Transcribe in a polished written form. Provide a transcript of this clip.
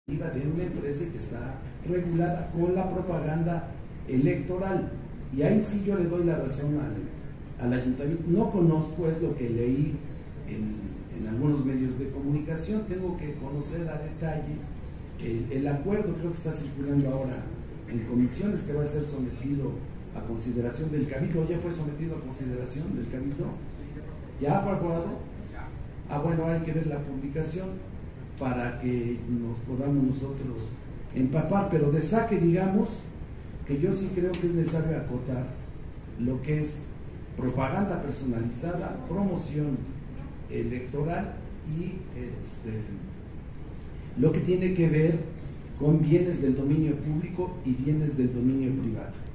de una empresa que está regulada con la propaganda electoral. Y ahí sí yo le doy la razón al ayuntamiento. No conozco, es lo que leí en algunos medios de comunicación, tengo que conocer a detalle el acuerdo. Creo que está circulando ahora en comisiones, que va a ser sometido a consideración del Cabildo. ¿Ya fue sometido a consideración del Cabildo? ¿Ya fue aprobado? Bueno, hay que ver la publicación para que nos podamos nosotros empapar, pero de saque, digamos, que yo sí creo que es necesario acotar lo que es propaganda personalizada, promoción electoral y lo que tiene que ver con bienes del dominio público y bienes del dominio privado.